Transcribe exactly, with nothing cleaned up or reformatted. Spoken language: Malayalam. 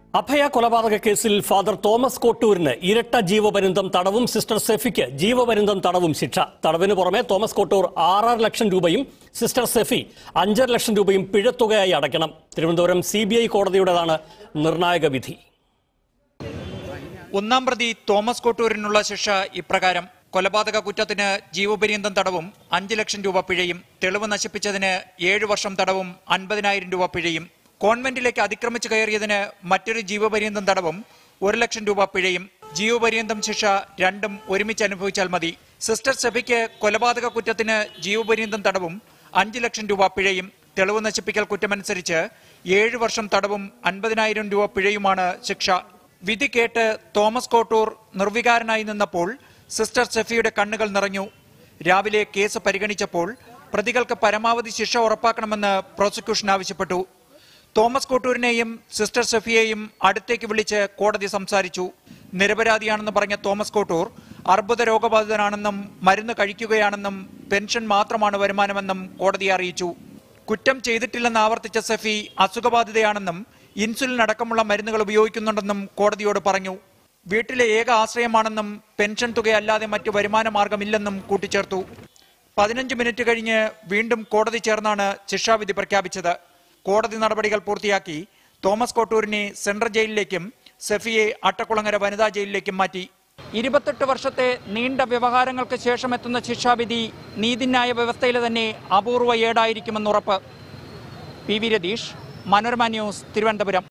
Abhaya കൊലപാതക കേസിൽ ഫാദർ തോമസ് കോട്ടൂരിന് ഇരട്ട ജീവപര്യന്തം തടവും സിസ്റ്റർ സെഫിക്ക് ജീവപര്യന്തം തടവും ശിക്ഷ. തടവിന് പുറമെ തോമസ് കോട്ടൂർ ആറര ലക്ഷം രൂപയും സിസ്റ്റർ സെഫി അഞ്ചര ലക്ഷം രൂപയും പിഴത്തുകയായി അടയ്ക്കണം. തിരുവനന്തപുരം സി ബി ഐ കോടതിയുടേതാണ് നിർണായക വിധി. ഒന്നാം പ്രതി തോമസ് കോട്ടൂരിനുള്ള ശിക്ഷ ഇപ്രകാരം: കൊലപാതക കുറ്റത്തിന് ജീവപര്യന്തം തടവും അഞ്ച് ലക്ഷം രൂപ പിഴയും, തെളിവ് നശിപ്പിച്ചതിന് ഏഴു വർഷം തടവും അൻപതിനായിരം രൂപ പിഴയും, കോൺവെന്റിലേക്ക് അതിക്രമിച്ചു കയറിയതിന് മറ്റൊരു ജീവപര്യന്തം തടവും ഒരു ലക്ഷം രൂപ പിഴയും. ജീവപര്യന്തം ശിക്ഷ രണ്ടും ഒരുമിച്ച് അനുഭവിച്ചാൽ മതി. സിസ്റ്റർ സെഫിക്ക് കൊലപാതക കുറ്റത്തിന് ജീവപര്യന്തം തടവും അഞ്ച് ലക്ഷം രൂപ പിഴയും, തെളിവ് നശിപ്പിക്കൽ കുറ്റമനുസരിച്ച് ഏഴു വർഷം തടവും അൻപതിനായിരം രൂപ പിഴയുമാണ് ശിക്ഷ. വിധി കേട്ട് തോമസ് കോട്ടൂർ നിർവികാരനായി നിന്നപ്പോൾ സിസ്റ്റർ സെഫിയുടെ കണ്ണുകൾ നിറഞ്ഞു. രാവിലെ കേസ് പരിഗണിച്ചപ്പോൾ പ്രതികൾക്ക് പരമാവധി ശിക്ഷ ഉറപ്പാക്കണമെന്ന് പ്രോസിക്യൂഷൻ ആവശ്യപ്പെട്ടു. തോമസ് കോട്ടൂരിനെയും സിസ്റ്റർ സെഫിയെയും അടുത്തേക്ക് വിളിച്ച് കോടതി സംസാരിച്ചു. നിരപരാധിയാണെന്ന് പറഞ്ഞ തോമസ് കോട്ടൂർ അർബുദ രോഗബാധിതനാണെന്നും മരുന്ന് കഴിക്കുകയാണെന്നും പെൻഷൻ മാത്രമാണ് വരുമാനമെന്നും കോടതിയെ അറിയിച്ചു. കുറ്റം ചെയ്തിട്ടില്ലെന്ന് ആവർത്തിച്ച സെഫി അസുഖബാധിതയാണെന്നും ഇൻസുലിൻ അടക്കമുള്ള മരുന്നുകൾ ഉപയോഗിക്കുന്നുണ്ടെന്നും കോടതിയോട് പറഞ്ഞു. വീട്ടിലെ ഏക ആശ്രയമാണെന്നും പെൻഷൻ തുകയല്ലാതെ മറ്റു വരുമാന മാർഗമില്ലെന്നും കൂട്ടിച്ചേർത്തു. പതിനഞ്ച് മിനിറ്റ് കഴിഞ്ഞ് വീണ്ടും കോടതി ചേർന്നാണ് ശിക്ഷാവിധി പ്രഖ്യാപിച്ചത്. കോടതി നടപടികൾ പൂർത്തിയാക്കി തോമസ് കോട്ടൂരിനെ സെൻട്രൽ ജയിലിലേക്കും സെഫിയെ അട്ടക്കുളങ്ങര വനിതാ ജയിലിലേക്കും മാറ്റി. ഇരുപത്തെട്ട് വർഷത്തെ നീണ്ട വ്യവഹാരങ്ങൾക്ക് ശേഷം എത്തുന്ന ശിക്ഷാവിധി നീതിന്യായ വ്യവസ്ഥയിലെ തന്നെ അപൂർവ ഏടായിരിക്കുമെന്നുറപ്പ്. P V Ratheesh, Manorama news, Thiruvananthapuram.